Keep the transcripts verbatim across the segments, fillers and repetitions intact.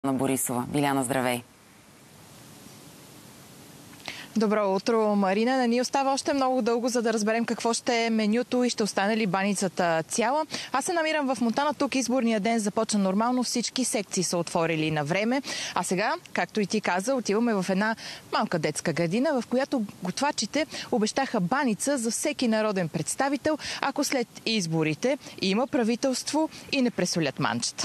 на Борисова. Биляна, здравей! Добро утро, Марина. Не ни остава още много дълго, за да разберем какво ще е менюто и ще остане ли баницата цяла. Аз се намирам в Монтана. Тук изборния ден започна нормално. Всички секции са отворили на време. А сега, както и ти каза, отиваме в една малка детска градина, в която готвачите обещаха баница за всеки народен представител, ако след изборите има правителство и не пресолят манчета.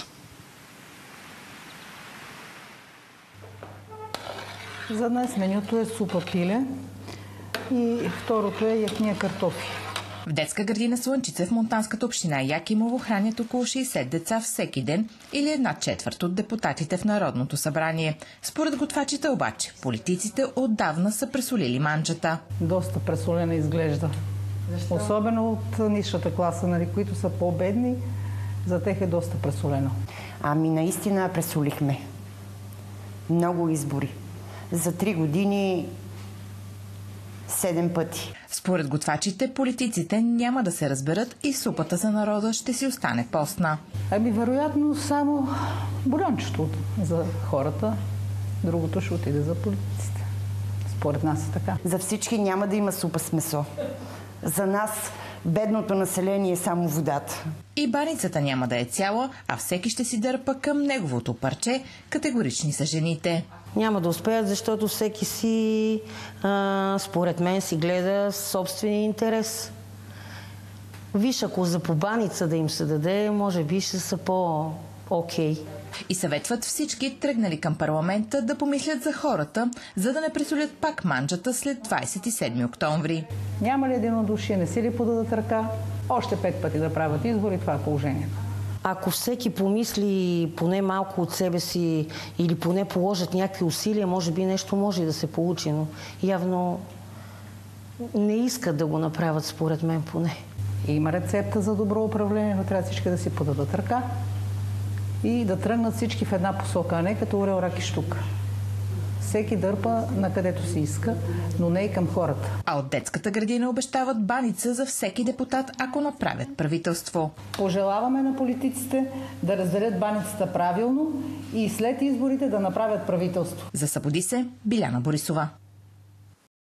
За днес менюто е супа пиле и второто е яхния картофи. В детска градина Слънчице в монтанската община Якимово хранят около шейсет деца всеки ден или една четвърт от депутатите в Народното събрание. Според готвачите обаче, политиците отдавна са пресолили манджата. Доста пресолена изглежда. Защо? Особено от нисшата класа, нали, които са по-бедни, за тях е доста пресолено. Ами наистина пресолихме. Много избори. За три години седем пъти. Според готвачите, политиците няма да се разберат и супата за народа ще си остане постна. Ами вероятно само бульончето за хората, другото ще отиде за политиците. Според нас е така. За всички няма да има супа с месо. За нас бедното население е само водата. И баницата няма да е цяла, а всеки ще си дърпа към неговото парче. Категорични са жените. Няма да успеят, защото всеки си, а, според мен, си гледа собствения интерес. Виж, ако за побаница да им се даде, може би ще са по-окей. И съветват всички, тръгнали към парламента, да помислят за хората, за да не пресолят пак манджата след двадесет и седми октомври. Няма ли единодушие, не си ли подадат ръка, още пет пъти да правят избори, това е положението. Ако всеки помисли поне малко от себе си или поне положат някакви усилия, може би нещо може и да се получи, но явно не искат да го направят, според мен поне. Има рецепта за добро управление, но трябва всички да си подадат ръка и да тръгнат всички в една посока, а не като орел, рак и щука. Всеки дърпа на където си иска, но не и към хората. А от детската градина обещават баница за всеки депутат, ако направят правителство. Пожелаваме на политиците да разделят баницата правилно и след изборите да направят правителство. За Събуди се, Биляна Борисова.